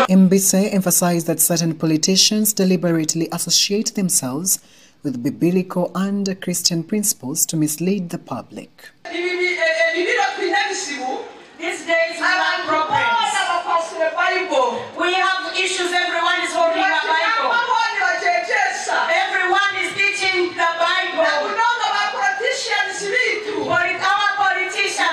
Mbise emphasized that certain politicians deliberately associate themselves with biblical and Christian principles to mislead the public. These days we have problems. We have issues. Everyone is holding a Bible. Everyone is teaching the Bible. Our politicians.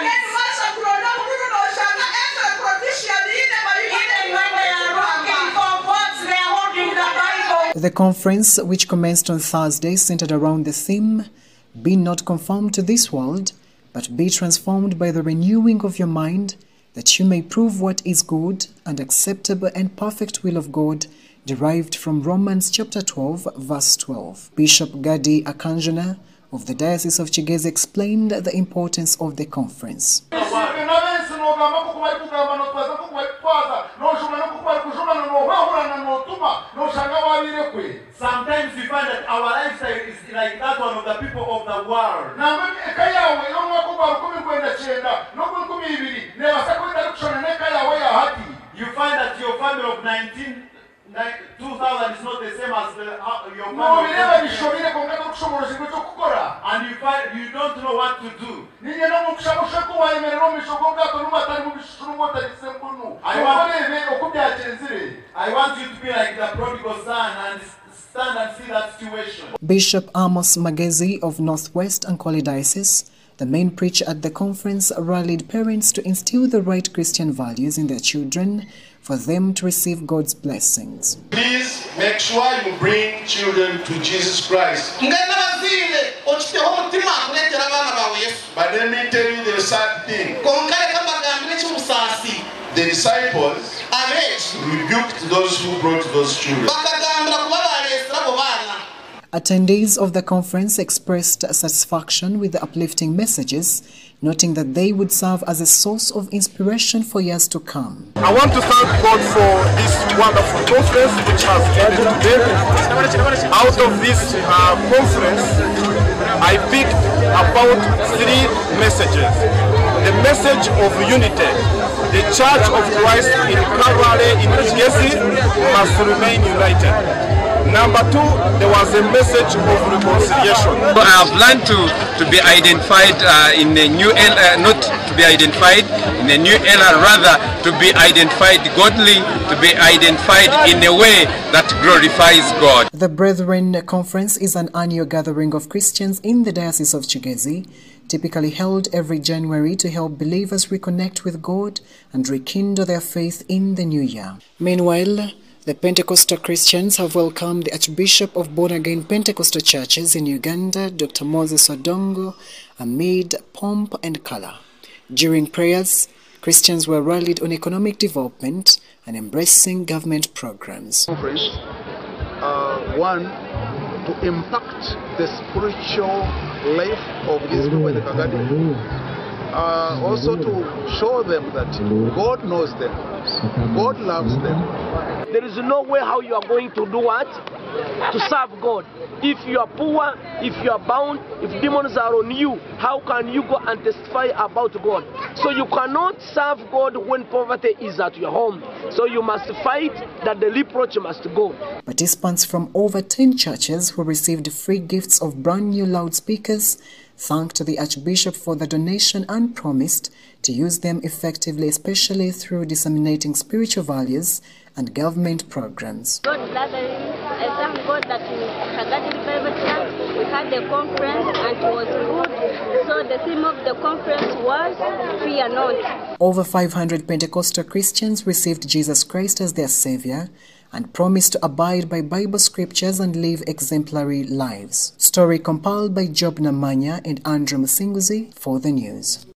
Even when they are looking for votes, they are holding the Bible. The conference, which commenced on Thursday, centered around the theme, "Be not conformed to this world, but be transformed by the renewing of your mind, that you may prove what is good and acceptable and perfect will of God," derived from Romans chapter 12, verse 12. Bishop Gadi Akanjana of the Diocese of Kigezi explained the importance of the conference. Sometimes we find that our lifestyle is like that one of the people of the world. You find that your family of 2000 is not the same as your family and you find you don't know what to do. I want you to be like the prodigal son and stand and see that situation. Bishop Amos Magezi of Northwest Ankole Diocese, the main preacher at the conference, rallied parents to instill the right Christian values in their children for them to receive God's blessings. Please make sure you bring children to Jesus Christ. But let me tell you the sad thing. The disciples rebuked those who brought those children. Attendees of the conference expressed satisfaction with the uplifting messages, noting that they would serve as a source of inspiration for years to come. I want to thank God for this wonderful conference which has ended today. Out of this conference, I picked about 3 messages. The message of unity. The Church of Christ in Calvary in Kigezi must remain united. Number 2, there was a message of reconciliation. So I have learned to be identified in a new era, not to be identified in a new era, rather to be identified godly, to be identified in a way that glorifies God. The Brethren Conference is an annual gathering of Christians in the Diocese of Kigezi, typically held every January to help believers reconnect with God and rekindle their faith in the new year. Meanwhile, the Pentecostal Christians have welcomed the Archbishop of Born-Again Pentecostal Churches in Uganda, Dr. Moses Odongo, amid pomp and color. During prayers, Christians were rallied on economic development and embracing government programs. Conference, one, to impact the spiritual life of these people in the Kagadi. Also to show them that God knows them, God loves them. There is no way how you are going to do what? To serve God. If you are poor, if you are bound, if demons are on you, how can you go and testify about God? So you cannot serve God when poverty is at your home. So you must fight that the reproach must go. Participants from over 10 churches who received free gifts of brand new loudspeakers thanked the Archbishop for the donation and promised to use them effectively, especially through disseminating spiritual values and government programs. God gathering, I thank God that in Kagadi Bible Church we had a conference and it was good. So the theme of the conference was Fear Not. Over 500 Pentecostal Christians received Jesus Christ as their Savior and promised to abide by Bible scriptures and live exemplary lives. Story compiled by Job Namanya and Andrew Musinguzi for the news.